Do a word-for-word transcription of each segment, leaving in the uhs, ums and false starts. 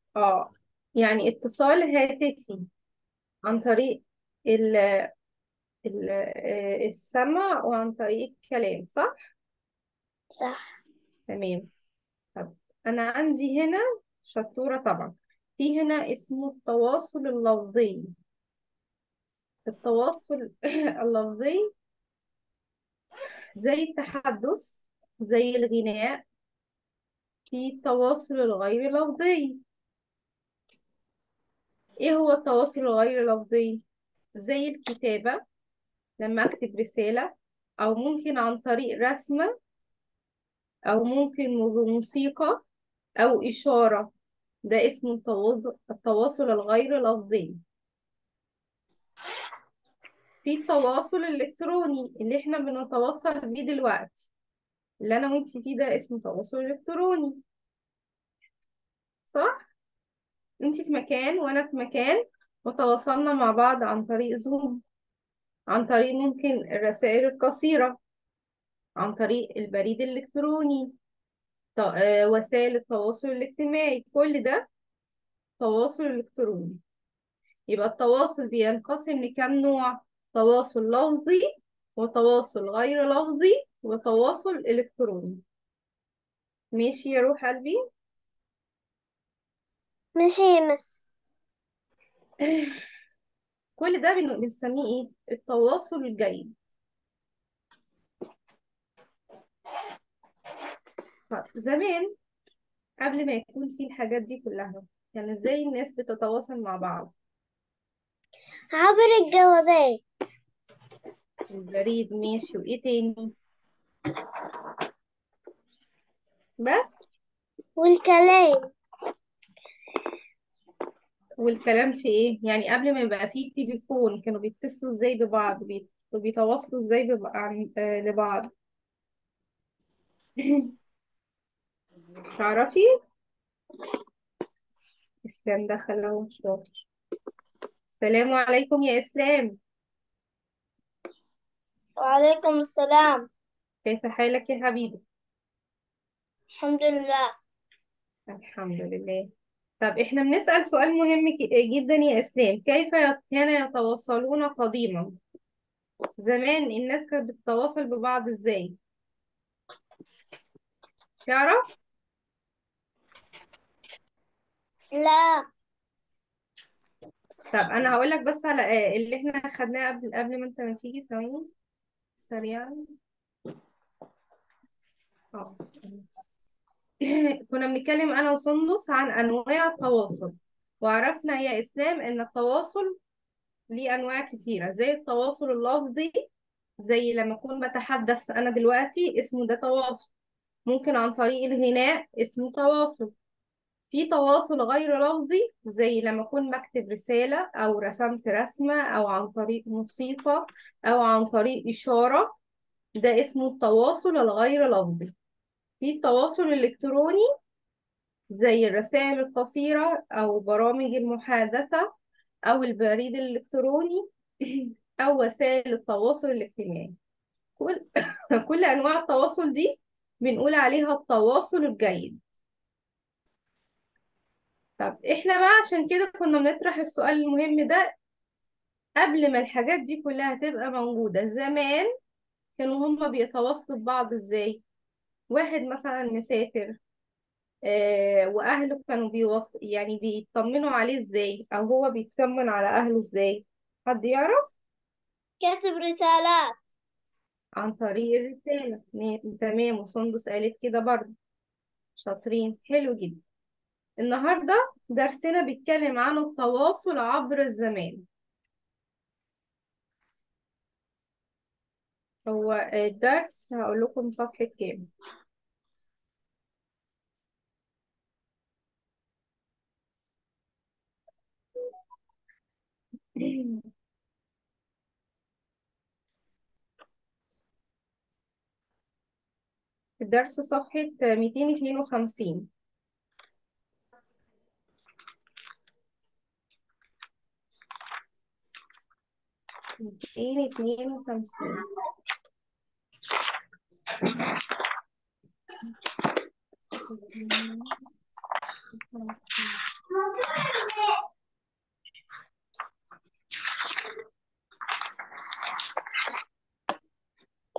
اه يعني اتصال هاتفي عن طريق ال ال آه، السمع وعن طريق الكلام، صح؟ صح. تمام. طب أنا عندي هنا شطورة طبعا. في هنا اسمه التواصل اللفظي. التواصل اللفظي زي التحدث، زي الغناء. في التواصل الغير لفظي. ايه هو التواصل الغير لفظي؟ زي الكتابة، لما اكتب رسالة، او ممكن عن طريق رسمة، او ممكن بموسيقى، او اشارة. ده اسمه التواصل التواصل الغير لفظي. في التواصل الالكتروني اللي احنا بنتواصل بيه دلوقتي، اللي انا وانت فيه، ده اسمه تواصل الكتروني، صح؟ انت في مكان وانا في مكان، وتواصلنا مع بعض عن طريق زوم، عن طريق ممكن الرسائل القصيرة، عن طريق البريد الإلكتروني، ط- آه، وسائل التواصل الاجتماعي. كل ده تواصل إلكتروني. يبقى التواصل بينقسم لكام نوع؟ تواصل لفظي، وتواصل غير لفظي، وتواصل إلكتروني. ماشي يا روح قلبي؟ ماشي يا مس. كل ده بن- بنسميه ايه؟ التواصل الجيد. طب زمان، قبل ما يكون في الحاجات دي كلها، كان ازاي الناس بتتواصل مع بعض؟ عبر الجوابات البريد، ماشي، وايه تاني؟ بس. والكلام. والكلام في ايه؟ يعني قبل ما يبقى فيه تليفون، كانوا بيتصلوا ازاي ببعض؟ بيت- بيتواصلوا ازاي بب- عن- آه، لبعض؟ تعرفي؟ اسلام دخل اهو، شاطر. السلام عليكم يا اسلام. وعليكم السلام. كيف حالك يا حبيبي؟ الحمد لله. الحمد لله. طب احنا بنسأل سؤال مهم ك- جدا يا اسلام. كيف يت- كان يتواصلون قديما؟ زمان الناس كانت بتتواصل ببعض ازاي؟ تعرف؟ لا. طب انا هقول لك بس على آه، اللي احنا خدناه قبل قبل ما انت ما تيجي، ثواني سريعا. اه كنا بنتكلم انا وسندس عن انواع التواصل، وعرفنا يا اسلام ان التواصل ليه انواع كتيره، زي التواصل اللفظي، زي لما اكون بتحدث انا دلوقتي، اسمه ده تواصل. ممكن عن طريق الغناء، اسمه تواصل. في تواصل غير لفظي، زي لما اكون بكتب رساله، او رسمت رسمه، او عن طريق موسيقى، او عن طريق اشاره. ده اسمه التواصل الغير لفظي. في التواصل الالكتروني، زي الرسائل القصيرة، أو برامج المحادثة، أو البريد الإلكتروني، أو وسائل التواصل الاجتماعي. كل كل أنواع التواصل دي بنقول عليها التواصل الجيد. طب إحنا بقى عشان كده كنا بنطرح السؤال المهم ده. قبل ما الحاجات دي كلها تبقى موجودة زمان، كانوا هما بيتواصلوا ببعض إزاي؟ واحد مثلا مسافر، آه، واهله كانوا بيوص يعني بيطمنوا عليه ازاي، او هو بيطمن على اهله ازاي؟ حد يعرف؟ كاتب رسالات. عن طريق الرسالة. ن- تمام، وسندس قالت كده برضه. شاطرين، حلو جدا. النهاردة درسنا بيتكلم عن التواصل عبر الزمان. هو الدرس هقول لكم صفحة كام. الدرس صفحة مئتين واثنين وخمسين. مئتين واثنين وخمسين.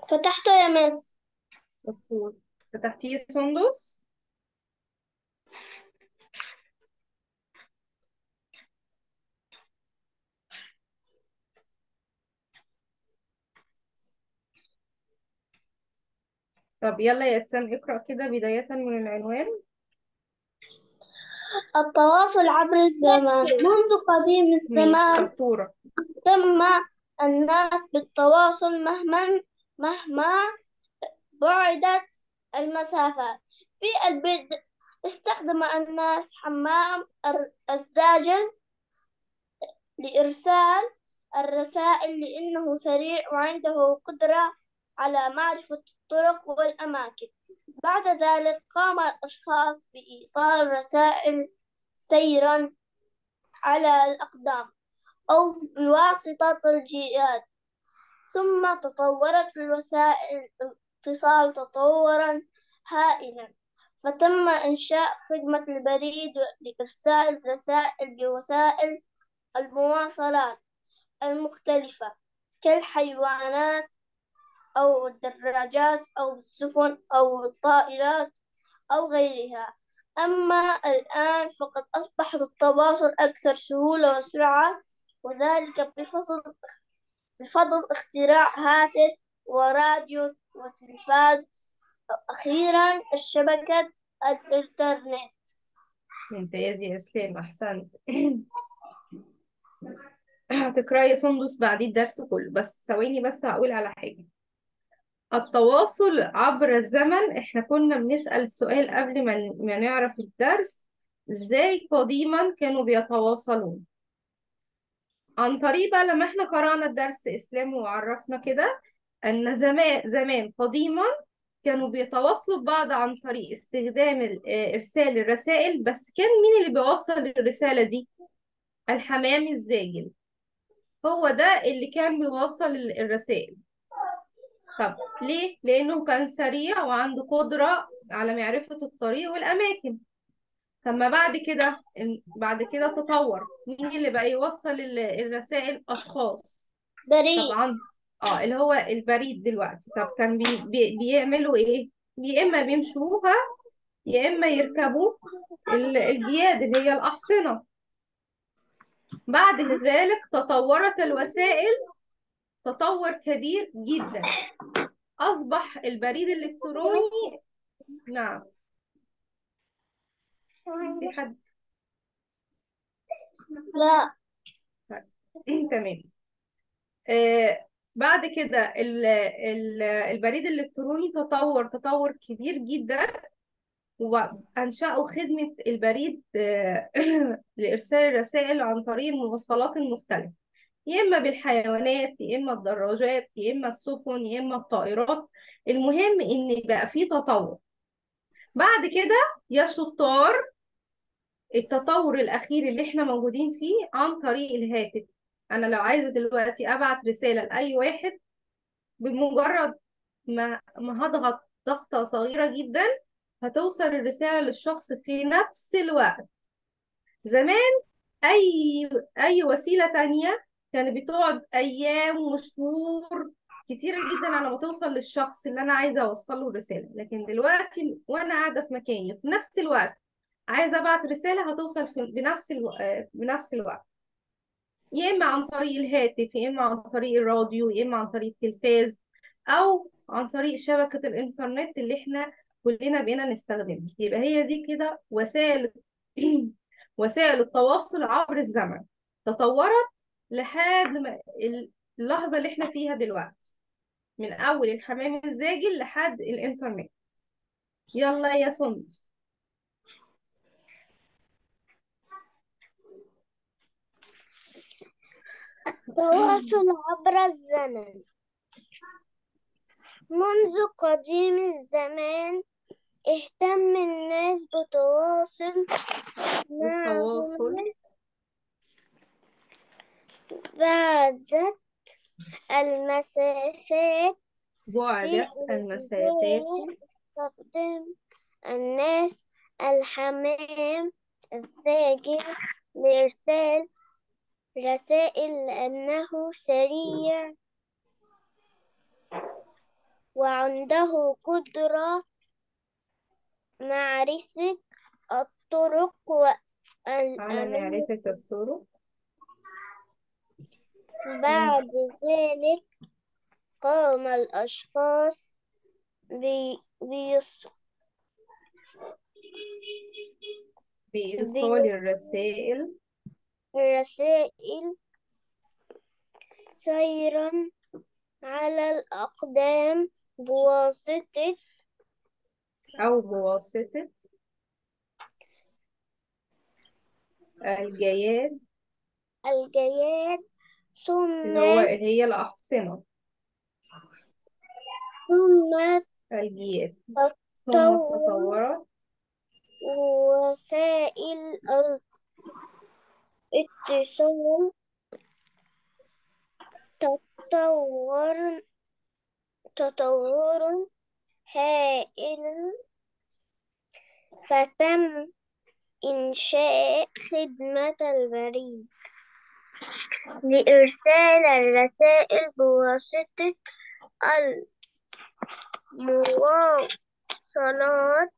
فتحته يا مس. دكتور، فتحتيه سندس؟ طب يلا يا اسلام اقرأ كده بداية من العنوان. التواصل عبر الزمان. منذ قديم ماشي الزمان شطورة. اهتم الناس بالتواصل مهما مهما بعدت المسافات. في البدء استخدم الناس حمام الر- الزاجل لإرسال الرسائل لأنه سريع وعنده قدرة على معرفة الطرق والأماكن. بعد ذلك قام الأشخاص بإيصال الرسائل سيرا على الأقدام أو بواسطة الجياد. ثم تطورت الوسائل الاتصال تطورا هائلا، فتم إنشاء خدمة البريد لإرسال الرسائل بوسائل المواصلات المختلفة كالحيوانات أو الدراجات أو السفن أو الطائرات أو غيرها. أما الآن فقد أصبح التواصل أكثر سهولة وسرعة، وذلك بفضل بفضل اختراع هاتف وراديو وتلفاز. أخيرا الشبكة الإنترنت. ممتاز يا اسلام، احسنت. هتقرأي سندس بعد الدرس كله، بس ثواني بس هقول على حاجة. التواصل عبر الزمن، احنا كنا بنسأل سؤال قبل ما ما نعرف الدرس: ازاي قديما كانوا بيتواصلون؟ عن طريق بقى لما احنا قرأنا الدرس اسلام وعرفنا كده ان زمان زمان قديما كانوا بيتواصلوا ببعض عن طريق استخدام ال- آه، ارسال الرسائل. بس كان مين اللي بيوصل الرسالة دي؟ الحمام الزاجل، هو ده اللي كان بيوصل ال- الرسائل. طب ليه؟ لأنه كان سريع وعنده قدرة على معرفة الطريق والأماكن. طب ما بعد كده بعد كده تطور، مين اللي بقى يوصل ال- الرسائل؟ أشخاص. بريد. طبعا اه اللي هو البريد دلوقتي. طب كان بي بي بيعملوا ايه؟ يا اما بيمشوها يا اما يركبوا ال- الجياد اللي هي الأحصنة. بعد ذلك تطورت الوسائل تطور كبير جدا، أصبح البريد الإلكتروني. نعم. في حد؟ لا. طيب. تمام. آه بعد كده ال- ال- البريد الإلكتروني تطور تطور كبير جدا، وأنشأوا خدمة البريد آه لإرسال الرسائل عن طريق المواصلات المختلفة، يا إما بالحيوانات يا إما الدراجات يا إما السفن يا إما الطائرات. المهم إن بقى في تطور. بعد كده يا شطار، التطور الأخير اللي احنا موجودين فيه عن طريق الهاتف. أنا لو عايزة دلوقتي أبعت رسالة لأي واحد، بمجرد ما ما هضغط ضغطة صغيرة جدا هتوصل الرسالة للشخص في نفس الوقت. زمان أي أي وسيلة تانية كانت بتقعد أيام وشهور كتيرة جدا على ما توصل للشخص اللي أنا عايزة أوصل له الرسالة. لكن دلوقتي وأنا قاعدة في مكاني في نفس الوقت عايزة أبعت رسالة هتوصل في بنفس الو... آه، بنفس الوقت، يا إما عن طريق الهاتف يا إما عن طريق الراديو يا إما عن طريق التلفاز أو عن طريق شبكة الإنترنت اللي إحنا كلنا بقينا نستخدمها. يبقى هي دي كده وسائل وسائل التواصل عبر الزمن تطورت لحد ما اللحظة اللي إحنا فيها دلوقتي، من أول الحمام الزاجل لحد الإنترنت. يلا يا سندس. التواصل عبر الزمن. منذ قديم الزمان اهتم الناس بتواصل التواصل معهم. بعدت المسافات. في بعدت المسافات. البداية استخدم الناس الحمام الزاجل لإرسال رسائل لأنه سريع وعنده قدرة معرفة الطرق على والأماكن. معرفة الطرق. مم. بعد ذلك قام الأشخاص بي- بيص- بإيصال الرسائل بالرسائل سيرا على الأقدام بواسطة أو بواسطة الجياد، الجياد، ثم اللي هو هي الأحصنة، ثم الجياد. ثم تطور تطورت وسائل الاتصال تطور تطور هائل، فتم إنشاء خدمة البريد لإرسال الرسائل بواسطة المواصلات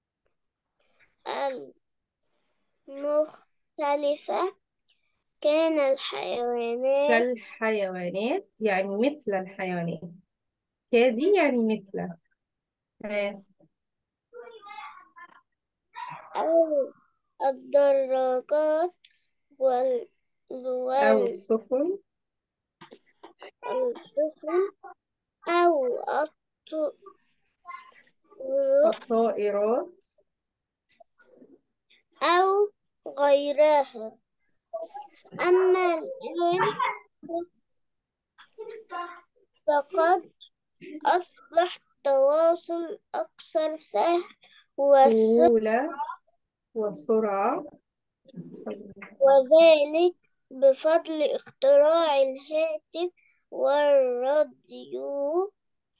المختلفة. كان الحيوانات كالحيوانات، يعني مثل الحيوانات. كدي يعني مثل. آه، أو الدراجات وال أو وال- السفن، والسفن أو الطرق الطائرات. أو غيرها. أما الآن فقد أصبح التواصل أكثر سهل وسهل، سهولة وسرعة. وذلك بفضل اختراع الهاتف والراديو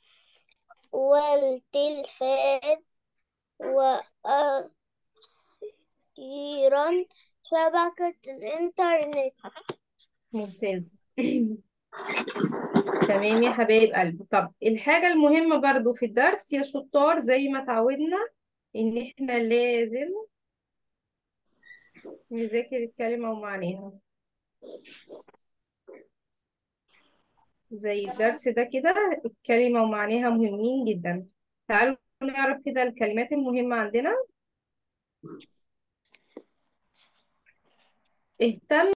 والتلفاز، وأخيرا شبكة الإنترنت. ممتاز. تمام يا حبايب قلبي. طب الحاجة المهمة برضو في الدرس يا شطار، زي ما تعودنا إن إحنا لازم نذاكر الكلمة ومعناها. زي الدرس ده كده، الكلمة ومعناها مهمين جدا. تعالوا نعرف كده الكلمات المهمة عندنا. اهتم